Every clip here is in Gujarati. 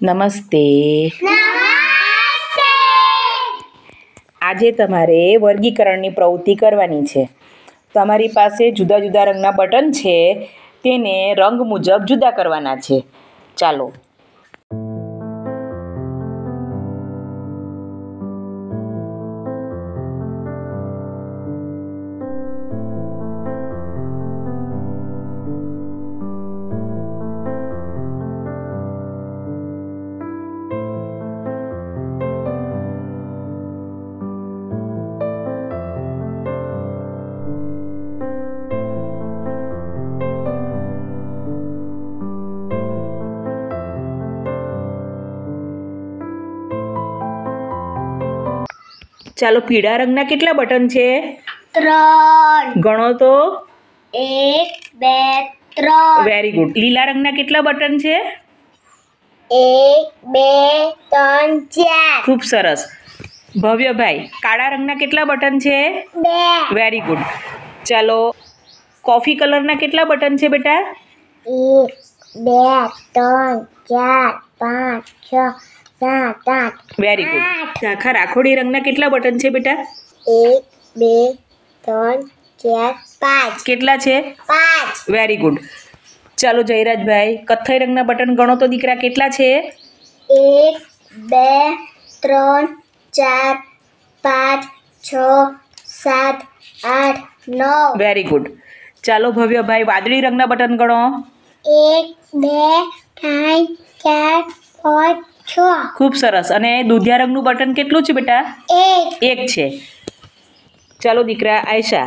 નમસ્તે. નમસ્તે. આજે તમારે વર્ગીકરણની પ્રવૃત્તિ કરવાની છે. તમારી પાસે જુદા જુદા રંગના બટન છે, તેને રંગ મુજબ જુદા કરવાના છે. ચાલો. ચાલો, પીળા રંગના કેટલા બટન છે? 3. ગણો તો. 1 2 3. Very good. લીલા રંગના કેટલા બટન છે? 1 2 3 4. ખૂબ સરસ. ભવ્યભાઈ, કાળા રંગના કેટલા બટન છે? 2. Very good. ચાલો, કોફી કલરના કેટલા બટન છે બેટા? 1 2 3 4 5 6 7 8. Very good. આખા રાખોડી રંગના કેટલા બટન છે બેટા? 1 2 3 4 5. કેટલા છે? 5. Very good. ચાલો જયરાજભાઈ, કથ્થઈ રંગના બટન ગણો તો દીકરા, કેટલા છે? 1 2 3 4 5 6 7 8 9. Very good. ચાલો ભવ્યભાઈ, વાદળી રંગના બટન ગણો. 1 2 3 4 5 6. ખૂબ સરસ. અને દૂધિયા રંગનું બટન કેટલું છે બેટા? 1 એક છે. ચાલો દીકરા આયશા,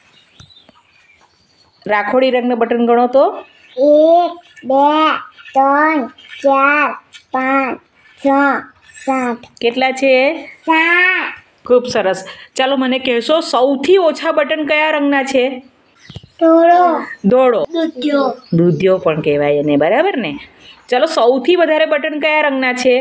રાખોડી રંગના બટન ગણો તો. 1 2 3 4 5 6 7. કેટલા છે? 7. ખૂબ સરસ. ચાલો મને કહેશો, સૌથી ઓછા બટન કયા રંગના છે? થોડો ધોળો. દૂધ્યો દૂધિયો પણ કહેવાય એને, બરાબર ને? ચાલો, સૌથી વધારે બટન કયા રંગના છે?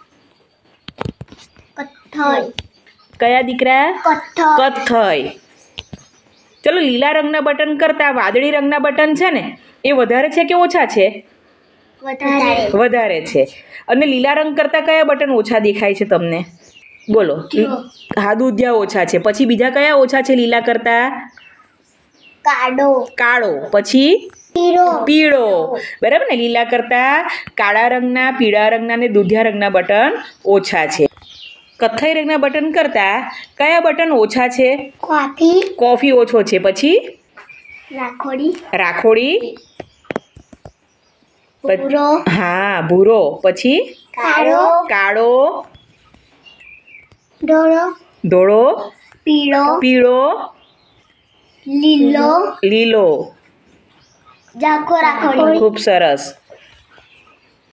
કથ્થઈ કયા દીકરા? કથ્થઈ કથ્થઈ. ચલો, લીલા રંગના બટન કરતા વાદળી રંગના બટન છે ને, એ વધારે છે કે ઓછા છે? વધારે વધારે છે. અને લીલા રંગ કરતા કયા બટન ઓછા દેખાય છે તમને? બોલો. હા, દૂધિયા ઓછા છે. પછી બીજા કયા ઓછા છે લીલા કરતા? કાળો કાળો. પછી પીળો પીળો. બરાબર ને? લીલા કરતા કાળા રંગના, પીળા રંગના અને દૂધિયા રંગના બટન ઓછા છે. કથ્થઈ રંગના બટન કરતા કયા બટન ઓછા છે? કોફી કોફી ઓછો છે. પછી રાખોડી રાખોડી. ભૂરો હા, ભૂરો. પછી કાળો કાળો, ધોળો ધોળો, પીળો પીળો, લીલો લીલો. જાખો રાખોડી ખૂબ સરસ.